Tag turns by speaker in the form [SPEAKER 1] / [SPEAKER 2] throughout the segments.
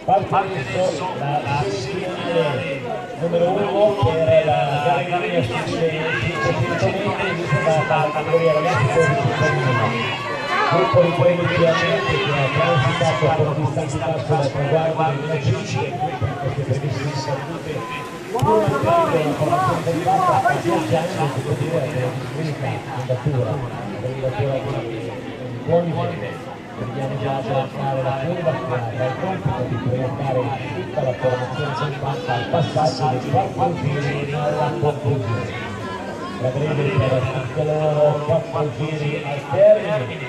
[SPEAKER 1] Parte adesso la semifinale numero 1 per la gara in linea sulle 500 metri della categoria ragazzi 12 femminili. Gruppo di 13 atleti che ha transitato con distanza sulla traguardo del 2005 e queste previste salute con la contemplata a 10 anni si può dire che è l'unica candidatura di buoni livelli. Vediamo già a fare la curva che ha il compito di proiettare tutta la formazione centrale al passaggio dei 4 giri alla conclusione. La breve per tutti loro 4 giri al termine.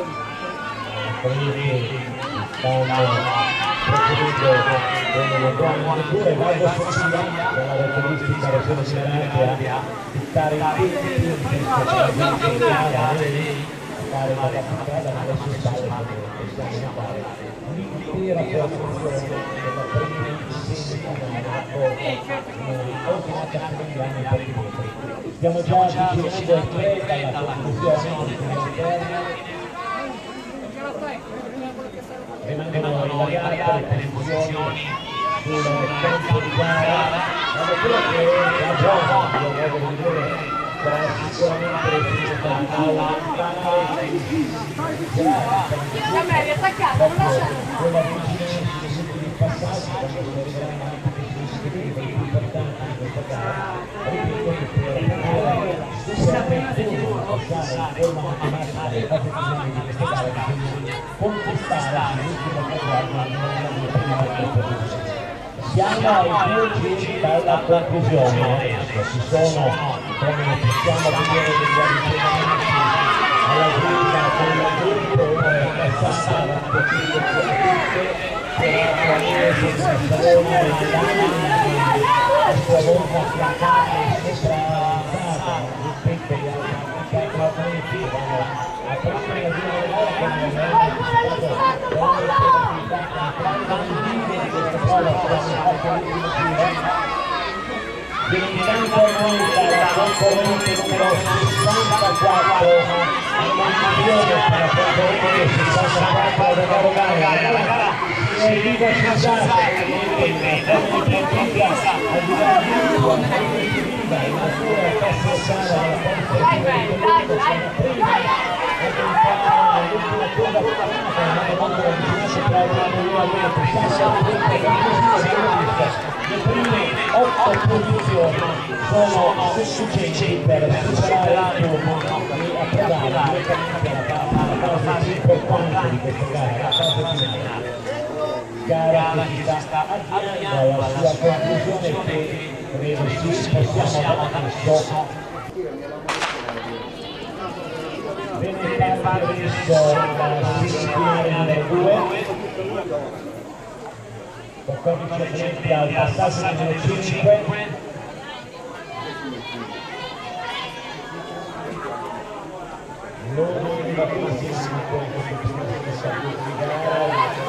[SPEAKER 1] Quelli stanno procedendo con le buone letture, vado a Sicilia con la caratteristica regione generale a fittare i tempi di fare la capitale alle sue spalle che possiamo fare l'intera formazione della prima semifinale ordinata a Milano per i metri. Stiamo già avvicinando il 3 alla conclusione rimangono invariate le posizioni sul campo di gara, ma quello che la giovane devo dire sarà sicuramente riuscita a allontanare quella vicinanza sugli ultimi passaggi quando si arriverà anche i più importanti di questa gara. Ripeto che per arrivare sicuramente passare in forma matematica le fasi finali di questa gara bisogna conquistare l'ultimo traguardo nella prima posizione. Siamo ai 2 giri dalla conclusione, ci sono, come possiamo vedere, degli avvicinamenti alla guida del gruppo, è passata un pochino più a tutte, però senza salone, a sua volta affiancare sopravanzata, rispetto agli altri atleti, vanno a prendere la prima gara che non è stato Dell'intanto monta la concorrente numero 64 animazione per la concorrente 64 da Garogana e Viva Cesare che è a guidare Viva in natura passata le prime 8 posizioni sono sufficienti per superare il turno e approdare direttamente alla fase più importante di questa gara, la fase finale. Gara che sta avviando alla sua conclusione che credo sì possiamo adesso. Viene parte adesso la semifinale numero 2. 14 atleti al passaggio numero 5. Loro innovatissimi con questa salute di gara,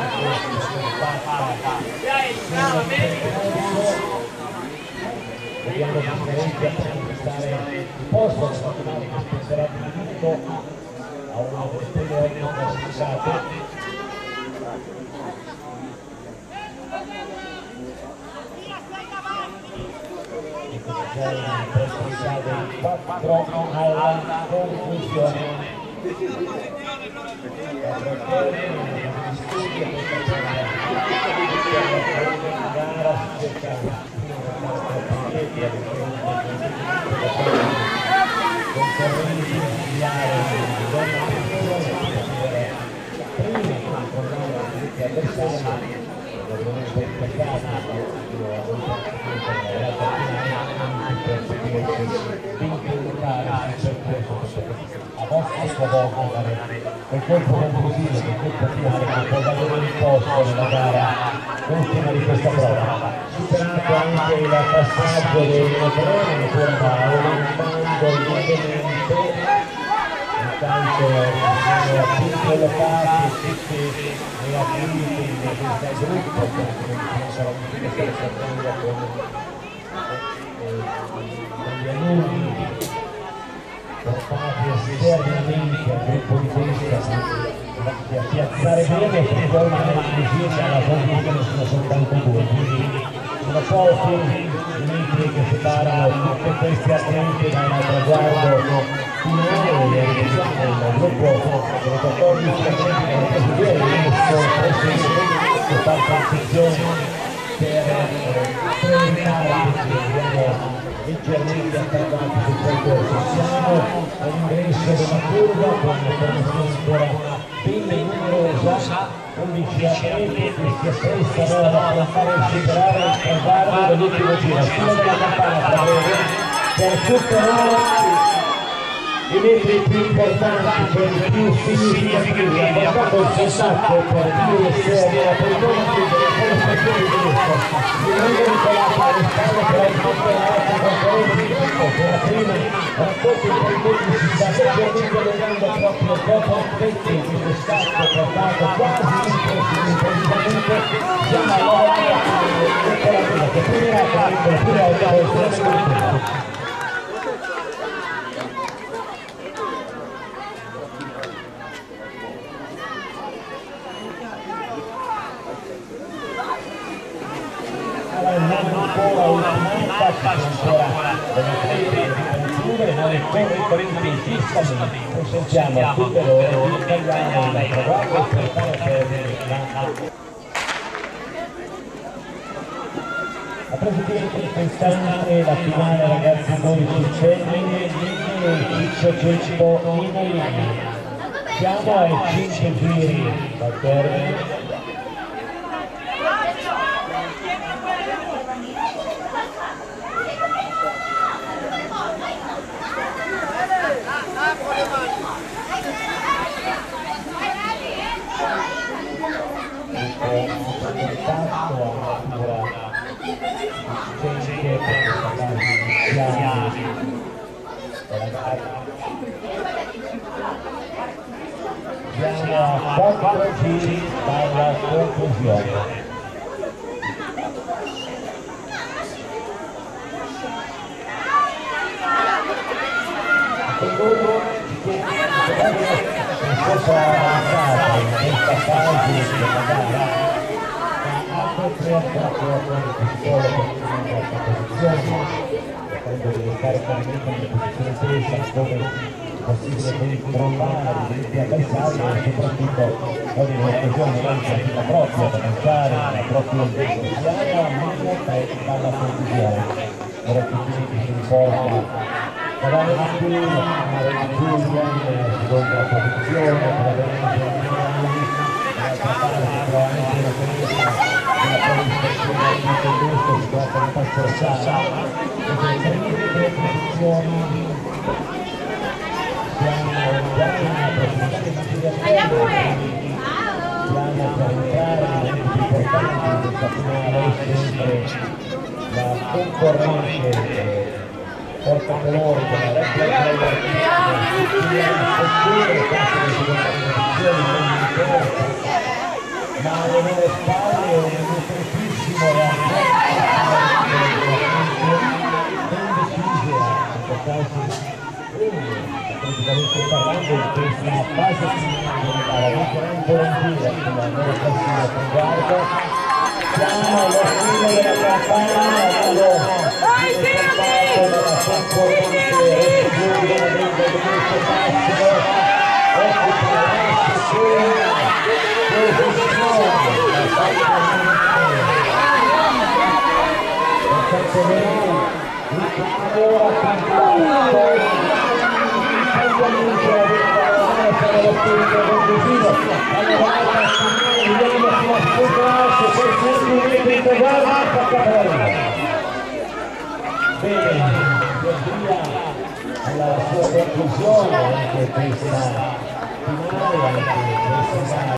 [SPEAKER 1] vediamo differenti a conquistare il posto, il fatto che penserà di diritto a una delle stelle classificate. Dei 4 alla conclusione. A vostra volta quel colpo conclusivo, quel colpo finale che può valere il posto nella gara ultima di questa prova. Superato anche il passaggio dei motori, ancora aumentando lievemente, intanto sono più collocati tutti gli atleti di questo gruppo che sarà stare cercando con gli alunni portati esternamente al gruppo di testa piazzare bene e poi magari vicini alla posizione sono soltanto due, quindi sono pochi i metri che separano tutti questi atleti dal traguardo finale e iniziamo il gruppo delle 14 atleti che hanno preso ieri questa competizione per preliminare che abbiamo leggermente attardati sul percorso. Siamo all'ingresso della curva con una formazione ancora ben numerosa, 11 atleti che si apprestano ad affrontare e superare il traguardo dell'ultimo giro. Fino della campana per tutte noi i metri più importanti, quelli più significativi, ha portato il contatto per l'USR per il nome della stazione di destra. Si è vincolato alle spalle per il campionato conferenza di tutto, per la prima raccolta in pariteti si sta leggermente allungando proprio dopo aspetti di distacco portato quasi improvvisamente. Siamo alla volta che finirà con la prima volta. Ancora ultimata, ancora delle atleti di concludere, noi correntemente in fissa consentiamo a tutte loro di tagliare il traguardo per fare perdere la presidente quest'anno la finale ragazzi 12 femmine di Ciccio Cecco in linea. Siamo ai 5 giri dal termine. Siamo a 4 giri dalla conclusione. Questa avanzata in questa fase della gara ha creato una pistola per la posizione, cercando di restare chiaramente nella posizione stessa come possibile controllare i diritti avversari e soprattutto ogni occasione lancia proprio per lanciare la propria avversaria almeno 3 dalla conclusione. Ora tutti si riporta Cadavere di più, Giulia in seconda posizione, Cadavere d'altra parte trova anche una tenuta della prestazione di questo, si tratta di Passorsara, queste tre posizioni siamo già in una prossima siamo per entrare nei momenti più importanti di questa finale, sempre la concorrente porta colore della Red Bull Driver ma alle loro spalle un nutritivo e indecise a portarsi praticamente parlando in questa fase finale vinceranno volentieri sulla loro classifica traguardo. Siamo allo fine della campagna della concorrente esclusivamente di questo massimo occupa la seconda posizione per vedere ora cambiato per lo spirito conclusivo vediamo sulla spontanea per 6 metri in traguardo attaccata la linea. Bene, via alla sua conclusione anche questa finale, anche questa